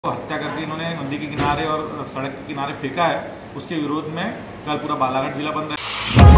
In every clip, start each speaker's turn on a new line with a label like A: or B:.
A: हत्या करके इन्होंने नदी के किनारे और सड़क के किनारे फेंका है। उसके विरोध में कल पूरा बालाघाट जिला बंद रहा।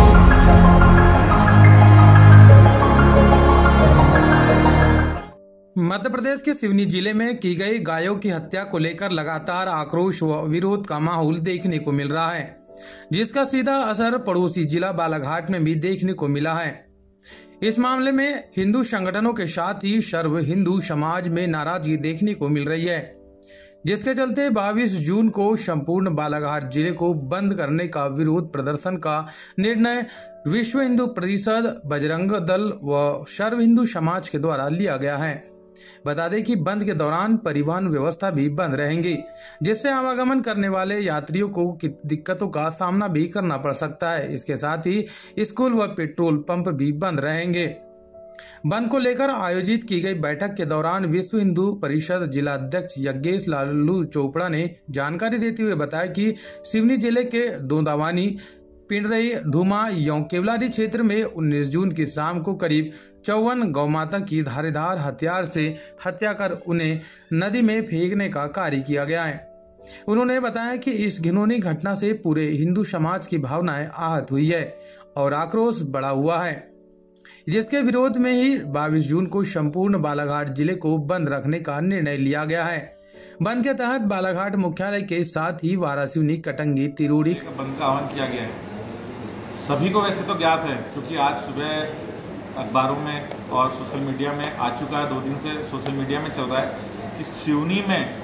B: मध्य प्रदेश के सिवनी जिले में की गई गायों की हत्या को लेकर लगातार आक्रोश व विरोध का माहौल देखने को मिल रहा है, जिसका सीधा असर पड़ोसी जिला बालाघाट में भी देखने को मिला है। इस मामले में हिंदू संगठनों के साथ ही सर्व हिंदू समाज में नाराजगी देखने को मिल रही है, जिसके चलते 22 जून को संपूर्ण बालाघाट जिले को बंद करने का विरोध प्रदर्शन का निर्णय विश्व हिंदू परिषद, बजरंग दल व सर्व हिंदू समाज के द्वारा लिया गया है। बता दें कि बंद के दौरान परिवहन व्यवस्था भी बंद रहेंगी, जिससे आवागमन करने वाले यात्रियों को दिक्कतों का सामना भी करना पड़ सकता है। इसके साथ ही स्कूल व पेट्रोल पंप भी बंद रहेंगे। बंद को लेकर आयोजित की गई बैठक के दौरान विश्व हिंदू परिषद जिला अध्यक्ष यज्ञेश लालू चोपड़ा ने जानकारी देते हुए बताया कि सिवनी जिले के दोदावानी, पिंडरई, धूमा, केवलारी क्षेत्र में 19 जून की शाम को करीब 54 गौ माता की धारीदार हथियार से हत्या कर उन्हें नदी में फेंकने का कार्य किया गया है। उन्होंने बताया कि इस घिनौनी घटना से पूरे हिंदू समाज की भावनाएं आहत हुई है और आक्रोश बढ़ा हुआ है, जिसके विरोध में ही 22 जून को संपूर्ण बालाघाट जिले को बंद रखने का निर्णय लिया गया है। बंद के तहत बालाघाट मुख्यालय के साथ ही वारासिवनी, कटंगी, तिरोड़ी
A: बंद का आह्वान किया गया है। सभी को वैसे तो ज्ञात है, क्योंकि आज सुबह अखबारों में और सोशल मीडिया में आ चुका है, 2 दिन से सोशल मीडिया में चल रहा है कि सिवनी में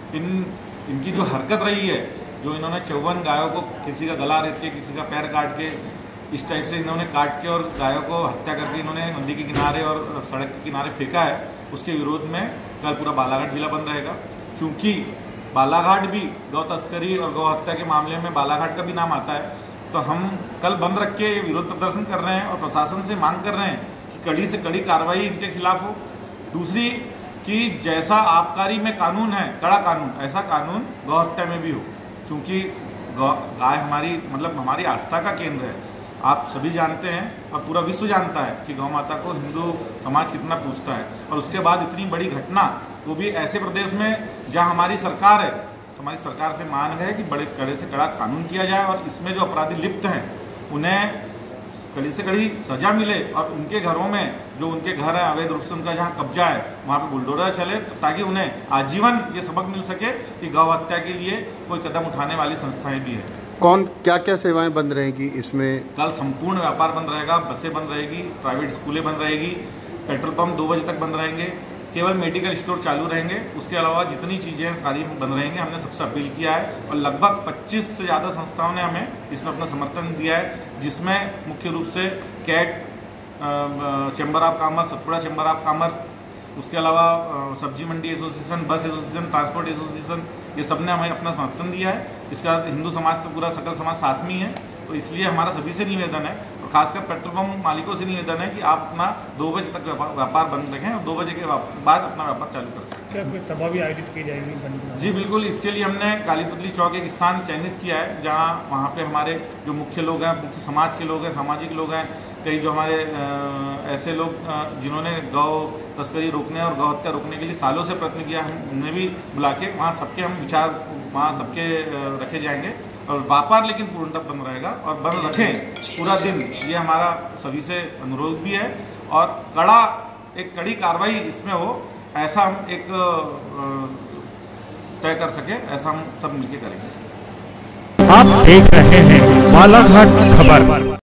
A: इनकी जो हरकत रही है, जो इन्होंने 54 गायों को किसी का गला रेत के, किसी का पैर काट के, इस टाइप से इन्होंने काट के और गायों को हत्या करके इन्होंने नदी के किनारे और सड़क के किनारे फेंका है। उसके विरोध में कल पूरा बालाघाट जिला बंद रहेगा। चूँकि बालाघाट भी गौ तस्करी और गौ हत्या के मामले में बालाघाट का भी नाम आता है, तो हम कल बंद रख के विरोध प्रदर्शन कर रहे हैं और प्रशासन से मांग कर रहे हैं कि कड़ी से कड़ी कार्रवाई इनके खिलाफ हो। दूसरी कि जैसा आबकारी में कानून है, कड़ा कानून, ऐसा कानून गौ हत्या में भी हो। चूँकि गाय हमारी हमारी आस्था का केंद्र है। आप सभी जानते हैं और पूरा विश्व जानता है कि गौ माता को हिंदू समाज कितना पूजता है, और उसके बाद इतनी बड़ी घटना, वो भी ऐसे प्रदेश में जहाँ हमारी सरकार है। तो हमारी सरकार से मांग है कि बड़े कड़े से कड़ा कानून किया जाए और इसमें जो अपराधी लिप्त हैं उन्हें कड़ी से कड़ी सजा मिले, और उनके घरों में जो उनके घर है, अवैध रूप से उनका जहाँ कब्जा है, वहाँ पे बुलडोजर चले, ताकि उन्हें आजीवन ये सबक मिल सके कि गौ हत्या के लिए कोई कदम उठाने वाली संस्थाएं भी है।
C: कौन क्या क्या सेवाएं बंद रहेगी इसमें?
A: कल संपूर्ण व्यापार बंद रहेगा, बसें बंद रहेगी, प्राइवेट स्कूलें बंद रहेगी, पेट्रोल पंप 2 बजे तक बंद रहेंगे, केवल मेडिकल स्टोर चालू रहेंगे। उसके अलावा जितनी चीज़ें हैं सारी बंद रहेंगे। हमने सबसे अपील किया है और लगभग 25 से ज़्यादा संस्थाओं ने हमें इसमें अपना समर्थन दिया है, जिसमें मुख्य रूप से CAT, chamber of commerce, Satpura chamber of commerce, उसके अलावा सब्जी मंडी association, bus association, transport association, ये सब ने हमें अपना समर्थन दिया है। इसका हिंदू समाज तो पूरा सकल समाज साथ में ही है, तो इसलिए हमारा सभी से निवेदन है और खासकर पेट्रोल पंप मालिकों से निवेदन है कि आप अपना 2 बजे तक व्यापार बंद रखें और 2 बजे के बाद अपना व्यापार चालू कर सकते हैं।
D: क्या कोई सभा भी आयोजित की जाएगी?
A: जी बिल्कुल, इसके लिए हमने कालीपुतली चौक एक स्थान चयनित किया है, जहाँ वहाँ पे हमारे जो मुख्य लोग हैं, मुख्य समाज के लोग हैं, सामाजिक लोग हैं, कई जो हमारे ऐसे लोग जिन्होंने गौ तस्करी रोकने और गौ हत्या रोकने के लिए सालों से प्रयत्न किया, हम उन्हें भी बुला के वहाँ सबके हम विचार वहाँ सबके रखे जाएंगे और व्यापार लेकिन पूर्णतः बंद रहेगा और बंद रखें पूरा दिन, ये हमारा सभी से अनुरोध भी है। और एक कड़ी कार्रवाई इसमें हो, ऐसा हम एक तय कर सके, ऐसा हम सब मिलकर करेंगे।
E: आप देख रहे हैं बालाघाट खबर।